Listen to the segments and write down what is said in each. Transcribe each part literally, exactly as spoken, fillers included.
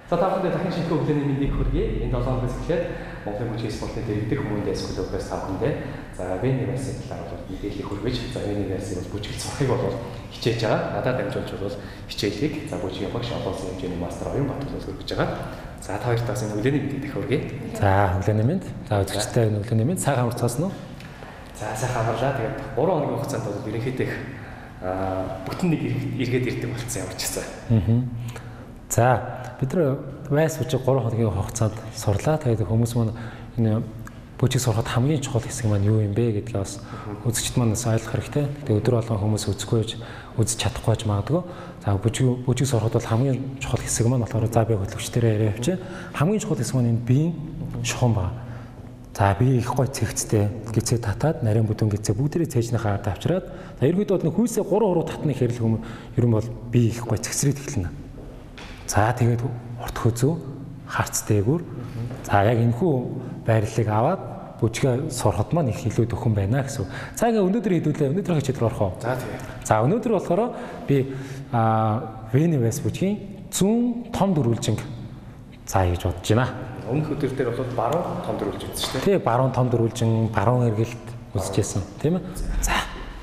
За та бүхэнд дахин шинэ өглөөний мэндийг хүргэе. Энэ долооногоос эхлээд Монголын бүжгийн спортын дэргэдэх хүмүүнээс клубээс та бүхэндээ за Вени Версийн талаар бол мэдээлэл хүргэж, за Вени Версийн бол бүжгэл сурахыг бол хичээж байгаа. Надад дамжуулж бол хичээлийг за бүжгийн багш олонсын хэмжээний мастер оюун батлуулж хүргэж байгаа. За та хоёртаас энэ өглөөний мэндийг дахин хүргэе. За өглөөний мэнд. За үзэгчтэй энэ өглөөний мэнд. Сайхан амарцсан уу? За сайхан амарлаа. Тэгээд гурван хоногийн хугацаанд бол ерөнхийдөө бүтэн нэг эргээд ирдэг болцсон явж байгаа. За бид нар байс бүжиг гурван хоногийн хугацаанд сурлаа. Тэгээд хүмүүс маань энэ бүжиг сурахад хамгийн чухал хэсэг маань юу юм бэ гэдгийг бас үзэгчд маань ойлгох хэрэгтэй. Тэгээд өдөр болгон хүмүүс үзэхгүй байж үзэж чадахгүй байж магадгүй. За бүжиг бүжиг сурахад бол хамгийн чухал хэсэг маань болохоор за би хөтлөгчдөрөө яриа явчих. Хамгийн чухал хэсэг маань энэ биеийн шугам ба. За би их гой цэгцтэй гизээ татаад нарийн бүдүүн гизээ бүгдээрээ цээжнийхээ ард авчираад за ерөөдөө бол хүйсээ гурван хуруу татны хэрэг хүмүүс ер нь бол би их гой цэгцрээд эхэлнэ. За тэгээд урт хөзөө харц дээгүүр за яг энэхүү байрлалыг аваад бүжгээ сурахад маань их илүү дөхөн байна гэсэн. За ингээ өнөөдөр хэдүүлээ өнөөдрийн хичээлээр орох уу? За тийм. За өнөөдөр болохоор би Вени Верс бүжгийн зүүн том дөрвөлжинг за гэж бодож байна. Өмнөх өдөр дээр бол баруун том дөрвөлж үзсэн шүү дээ. Тий, баруун том дөрвөлжин, баруун эргэлт үзчихсэн, тийм ээ. За.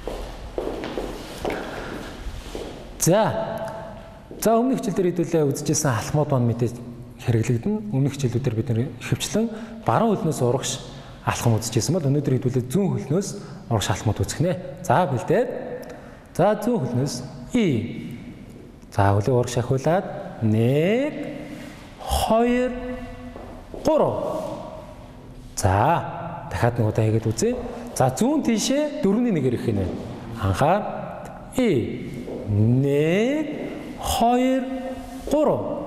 За. За өмнөх хичээл дээр хэдүүлээ үзчихсэн алхмууд маань мэдээж хэрэглэгдэнэ. Өмнөх хичээлүүдээр бид нэр ихэвчлэн баруун хөлнөөс урагш алхам үзчихсэн бол өнөөдөр хэдүүлээ зүүн хөлнөөс урагш алхмууд үзэх нэ. За бэлдээд. За зүүн хөлнөөс И. За хөлөө урагш ахиулаад нэг хоёр гурав. За дахиад нэг удаа хийгээд үзье. За зүүн тийшээ дөрөвний нэгээр ирэх нэ. Анхаар И нэг хоёр гурав.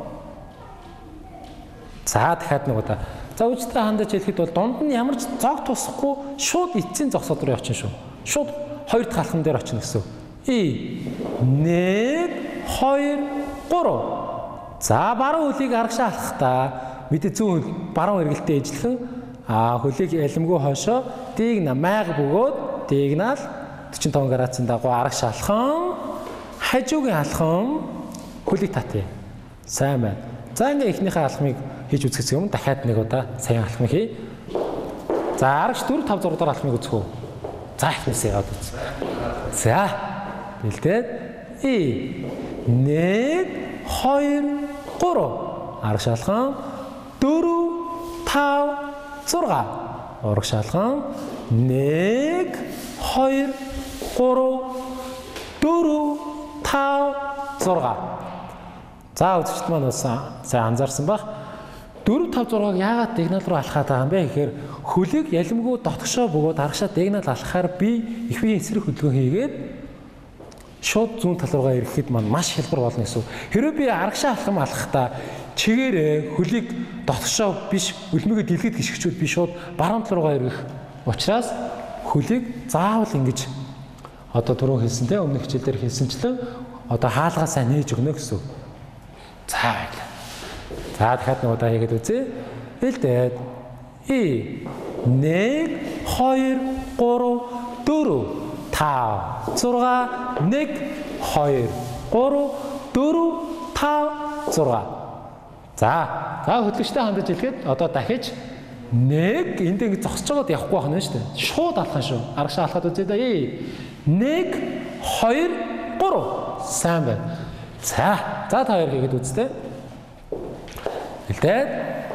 За дахиад нэг удаа. За үжигтэй хандаж хэлэхэд бол дунд нь ямар ч зог тусахгүй шууд эцсийн зогсоод руу явчихна шүү. Шууд хоёр дахь алхам дээр очно гэсэн. И нэг хоёр гурав. За баруун хөлийг аргашаа алхахдаа мэдээ зүүн баруун эргэлтээ ижлэхэн а хөлийг ялимгүй хойшоо диигна майг бөгөөд диигнаал45 градусын дагуу аргаш алхан хажуугийн алхан хөлийг татъя. Сайн байна. За ингээ эхнийхээ алхмыг хийж үзэхээс өмнө дахиад нэг удаа сайн алхмыг хий. За аргаш дөрв тавь зураг дахь алхмыг үзэх үү. За эхнээсээ яваад үз. За бэлдээд И нэг хоёр гурав аргаш алхан дөрв тав зураг урагш алхан нэг хоёр гурав дөрв тав зураг. За үзэгчд маань бас сайн анзаарсан баг. дөрв тав зургийг яагаад дигнал руу алхаад байгаа юм бэ гэхээр хөлийг ялимгүй дотгошоо бөгөөд аргашаа дигнал алхахаар би их биеийн эсрэг хөдөлгөөн хийгээд шууд зүүн тал руугаа ирэхэд маань маш хялбар болно гэсэн. Хэрэв би аргашаа алхам алхахдаа чигээрээ хөлийг дотгошоо биш өлмөгөө дэлгэд гიშгчүүд би шууд баруун тал руугаа ирэх учраас хөлийг заавал ингэж одоо түрүү хэлсэн те өмнөх хичээлээр хэлсэнчлэн одоо хаалгаасаа нээж өгнө гэсэн. За баярлалаа. За дахиад нэг удаа хийгээд үзье. Бэлдээд И нэг хоёр гурав дөрв тав зураг нэг хоёр гурав дөрв тав зураг. За за хөтлөгчтэй хандаж хэлгээд одоо дахиж нэг энд ингэ зогсож байгаад явахгүй байна шүү дээ. Шууд алхах шүү. Аргашаа алхаад үзье да. нэг хоёр гурав. Сайн байна. За за та хоёр хийгээд үзтээ. Бэлдээд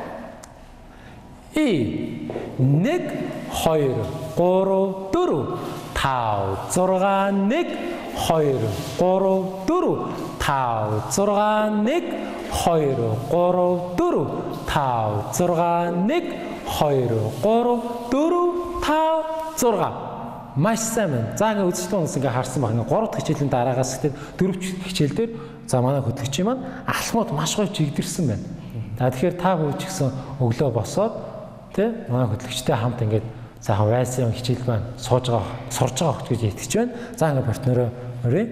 И нэг хоёр гурав дөрв тав зураг нэг хоёр гурав дөрв тав зураг нэг хоёр гурав дөрв тав зураг нэг хоёр гурав дөрв тав зураг. Маш сайн байна. За ингээ үзэгчдээ хүмүүс ингээ харсан баг. Ингээ гурав дахь хичээлийн дараагаас гэдэг дөрөв хичээл дээр за манай хөтлөгчийн маань алхмууд маш гоё чигдэрсэн байна. За тэгэхээр та бүхэн ч гэсэн өглөө босоод тий манай хөтлөгчтэй хамт ингээд сайхан вайсын хичээл маань сууж байгаа сурж байгаа хөх гэж итгэж байна. За ингээ партнероо өрөө.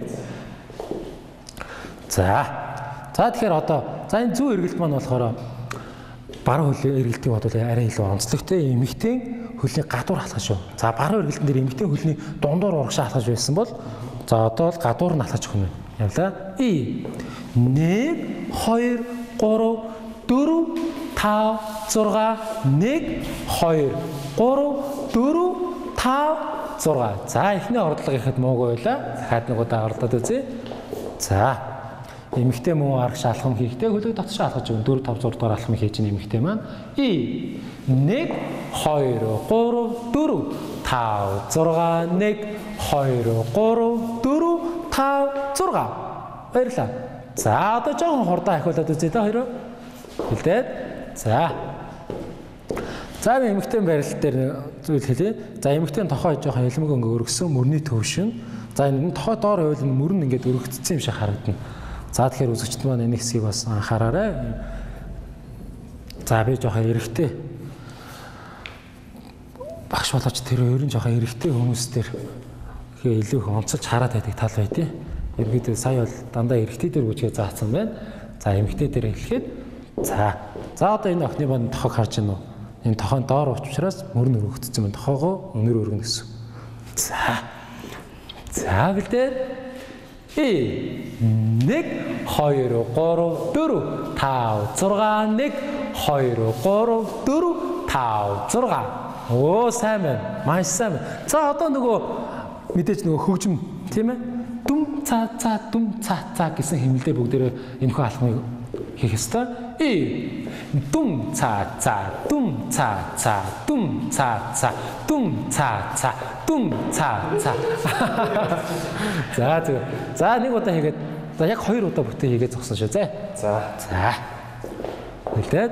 За. За тэгэхээр одоо за энэ зүүн эргэлт маань болохоор баруун хөлөө эргэлтийн бодвол арай илүү онцлогтой эмэгтэй хөлний гадуур алхах шүү. За баруун эргэлтэн дээр эмэгтэй хөлний дундуур урагшаа алхаж байсан бол за одоо л гадуур нь алхаж өгнө. Явлаа. И нэг хоёр гурав дөрөв, тав, зурга, нэг, хоёр, гурав, дөрөв, тав, зурга. За эхний ордлого ихэд муугүй байлаа. Дахиад нэг удаа орлоод үзье. За эмэгтэй муу аргач алхам хийхдээ хөлөг татшаа алхаж өгөн дөрөв, тав, зург дахь алхам хийж ийн эмэгтэй маань. И нэг, хоёр, гурав, дөрөв, тав, зурга, нэг, хоёр, гурав, дөрөв, тав, зурга. Баярлалаа. За одоо жоохон хурдан ахиулаад үзье та хоёроо. Хэлдээд. За. За би эмэгтэй барилт дээр зүйл хэлье. За эмэгтэй тохой жоохон ялмаг өнгө өргөсөн мөрний төвшин. За энэ тохой доор хавьл нь мөрн ингээд өргөгдсөн юм шиг харагдана. За тэгэхээр үзэгчд маань энэ хэсгийг бас анхаараарай. За би жоохон эрэхтэй багш болооч тэр өөрийн жоохон эрэхтэй хүмүүс төр ихе илүү их онцолж хараад байдаг тал байдیں۔ Ерөнхийдөө сая бол дандаа эрэхтэй дээр бүжгээ заасан байна. За эмэгтэй дээр хэлэхэд за за одоо энэ охины банд тохог харж байна уу? Энэ тохойн доор уучраас мөрн өргөгдсөн байна. Тохоогоо өнөр өргөнө гэсэн. За. За гэлээ. И нэг, хоёр, гурав, дөрөв, тав, зурга, нэг, хоёр, гурав, дөрөв, тав, зурга. Оо сайн байна. Маш сайн байна. За одоо нөгөө мэдээж нөгөө хөгжим тийм ээ? Дүм цаа цаа дүм цаа цаа гэсэн хэмнэлээр бүгдээрээ энэхүү алхмыг хийх ёстой. И дүм цаа цаа дүм цаа цаа дүм цаа цаа дүм цаа цаа дүм цаа цаа. За зөв. За нэг удаа хийгээд за яг хоёр удаа бүтээ хийгээд зогсон шүү зэ. За. За. Хэлээд.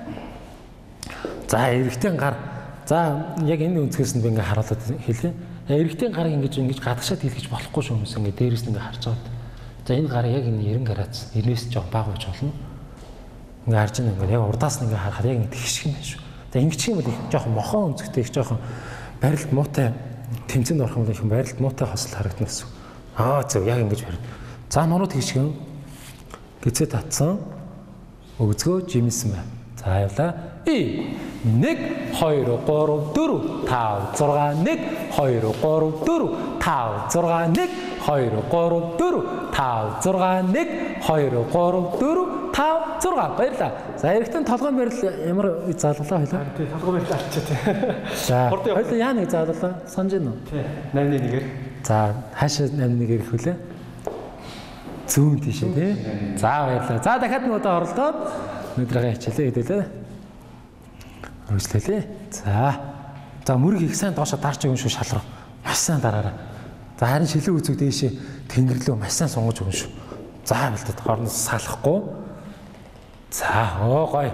За эрэгтэй гар. За яг энэ өнцгөөс нь би ингээ харуулад хэлье. Эрэгтэй гарыг ингэж ингэж гадагшаад хэлгэж болохгүй шүү хүмүүс ингээ дээрээс нь ингээ харж байгаа. За энэ гар яг энэ нэрэн гараац. Энэс жоох баг болж болно. Ингээ харж байгаа ингээ яг урдаас нь ингээ харахад яг ингэ тэгших юм байна шүү. За ингэж юм бол их жоох мохон өнцгтэй их жоох барилт муутай тэмцээнд орох юм бол их барилт муутай хосол харагдана гэсэн. Аа зөв яг ингэж барь. За нуруу тэгших юм. Гэцээ татсан. Өгзгөө жимсэн байна. За явлаа. И нэг, хоёр, гурав, дөрөв, тав, зурга, нэг, хоёр, гурав, дөрөв, тав, зурга, нэг, хоёр, гурав, дөрөв, тав, зурга, нэг, хоёр, гурав, дөрөв, тав, зурга. Баярлалаа. За эрэгтэй толгойн барил ямар заалгалаа хойлоо? Тий, толгойн барил алчаа тий. За хойлоо яа нэг заалгалаа санаж байна уу? Тий, намны нэгээр. За хаашаа намны нэгээр хөлөө? Зүүн тийшээ тий. За баярлалаа. За дахиад нэг удаа оролдоод өнөөдрийн хичээлээ хэдүүлээ. Үргэлжлүүлээ. За. За мөрөг их сайн доошо дарж өгөн шүү шалруу. Маш сайн дараарай. За харин шилэн үзэг дээшээ тэнгэр лөө маш сайн сунгаж өгөн шүү. За бэлдээд хоорондоо салахгүй. За оо гоё.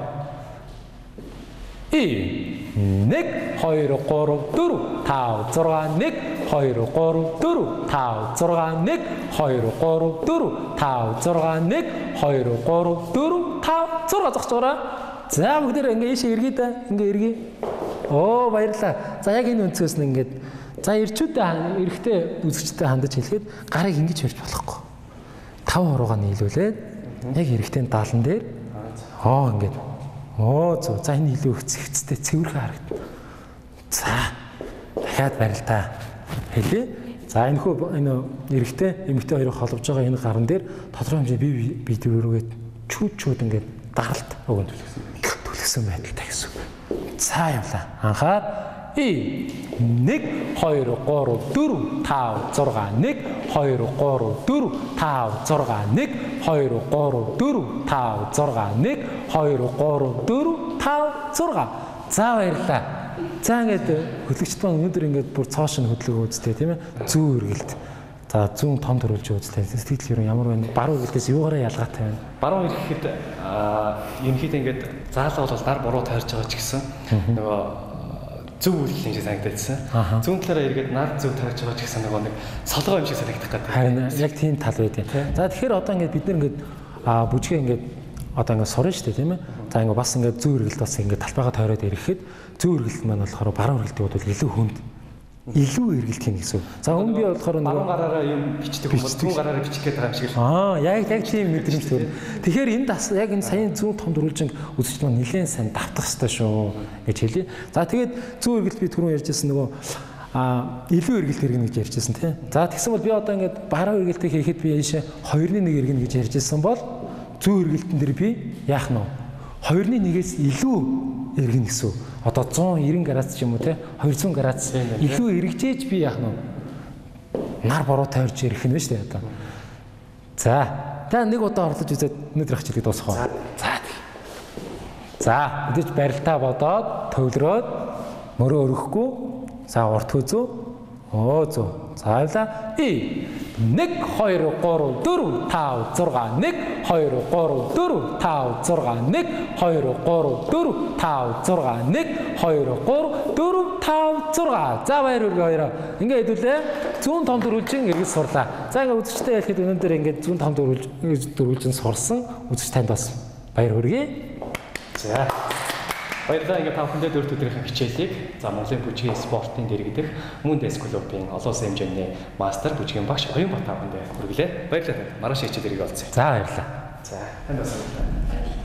И нэг, хоёр, гурав, дөрөв, тав, зурга, нэг, хоёр, гурав, дөрөв, тав, зурга, нэг, хоёр, гурав, дөрөв, тав, зурга, нэг, хоёр, гурав, дөрөв, тав, зурга зогсоорой. За бүгдээ ингээ ийшээ эргий да. Ингээ эргий. Оо баярлалаа. За яг энэ өнцгөөс нь ингээд за эрчүүдээ эрэхтэй үзэгчтэй хандаж хэлэхэд гарыг ингэж барьж болохгүй. Тав хуруугаа нийлүүлээд яг эрэхтийн даалан дээр оо ингээд оо зөв. За энэ илүү хэцтэй цэвэрхэн харагдана. За дахиад барилтаа хэлье. За энэ хөө энэ эрэхтэй эмэгтэй хоёрыг холбож байгаа энэ гаран дээр тодорхой хэмжээ бие биедээ чүүд чүүд ингээд даралт өгөн төлөвсөн байдалтай гэсэн. За явлаа. Анхаар и нэг, хоёр, гурав, дөрөв, тав, зурга, нэг, хоёр, гурав, дөрөв, тав, зурга, нэг, хоёр, гурав, дөрөв, тав, зурга, нэг, хоёр, гурав, дөрөв, тав, зурга. За баярлалаа. За ингээд хөдөлгчд маань өнөөдөр ингээд бүр цоошин хөдөлгөөн үзтээ тийм ээ. Зүүн үргэлт. За зүүн том төрүүлж үзлээ. Сэтгэл ер нь ямар байна? Баруун үргэлтээс юугаараа ялгаатай байна? Баруун ирэхэд ерөнхийдөө ингээд заалаа бол нар буруу таарж байгаа ч гэсэн нөгөө зөв үйлдэл хэмжээ санагдчихсан. Зүүн талаараа эргээд нар зөв таарж байгаа ч гэсэн нөгөө нэг солгоо юм шиг санагдах гэдэг. Харин яг тийм тал байдیں۔ За тэгэхээр одоо ингээд бид нар ингээд бүжгээ ингээд одоо ингээд сурна шүү дээ тийм ээ. За ингээд бас ингээд зүүн үргэлт бас ингээд талбайгаа тойроод ирэхэд зүүн үргэлт маань болохоор баруун үргэлтийн бол илүү хүнд илүү эргэлт хийнэ гэсэн. За өмнө би болохоор нөгөө баруун гараараа юм бичдэг хүмүүс зүүн гараараа бичих гээд байгаа юм шиг л. Аа яг яг тийм мэдрэмж төр. Тэгэхээр энэ бас яг энэ саяны зүүн том дөрвөлжинг үзэгч маань нэлээд сайн давтах хэрэгтэй шүү гэж хэлье. За тэгээд зүүн эргэлт би түрүүн ярьжсэн нөгөө а илүү эргэлт хэрэгнэ гэж ярьжсэн тийм. За тэгсэн бол би одоо ингээд баруун эргэлтийг хийхэд би ийшээ хоёрын нэг эргэнэ гэж ярьжсэн бол зүүн эргэлтэн дээр би яах нь вэ? хоёрын нэгээс илүү эргэнэ гэсэн. Одоо зуун нэрвэн градус ч юм уу те хоёр зуун градус илүү эргэжээж би яах нь нар бороотой орж ирэх нь шүү дээ одоо. За. Та нэг удаа орлож үзээд өнөөдөр хичээлийг дуусгах уу? За. За, мэдээж барилтаа бодоод төвлөрөөд мөрөө өрөхгүй. За, урт хözөө. Оо зөө. За, явлаа. И нэг хоёр гурав дөрөв тав зургаан нэг хоёр гурав дөрөв тав зургаан нэг хоёр гурав дөрөв тав зургаан нэг хоёр гурав дөрөв тав зургаан. За, баяр хүргээ хоёроо. Ингээ хэдүүлээ. Зүүн том дөрвөлжин эргэж сурлаа. За, ингээ үзэгчтэй хэлэхэд өнөөдөр ингээ зүүн том дөрвөлжин сурсан үзэгч танд бас баяр хүргээ. За. Баярлалаа. Ингээ та бүхэндээ дөрөв өдрийн хичээлийг за Монголын бүжгийн спортын дэргэдэх Moon Dance клубын олон улсын хэмжээний мастер бүжгийн багш Оюн Бат та бүхэндээ хүргэлээ. Баярлалаа. Маргааш хичээлэрийг олцъя. За баярлалаа. За, танд бас баярлалаа.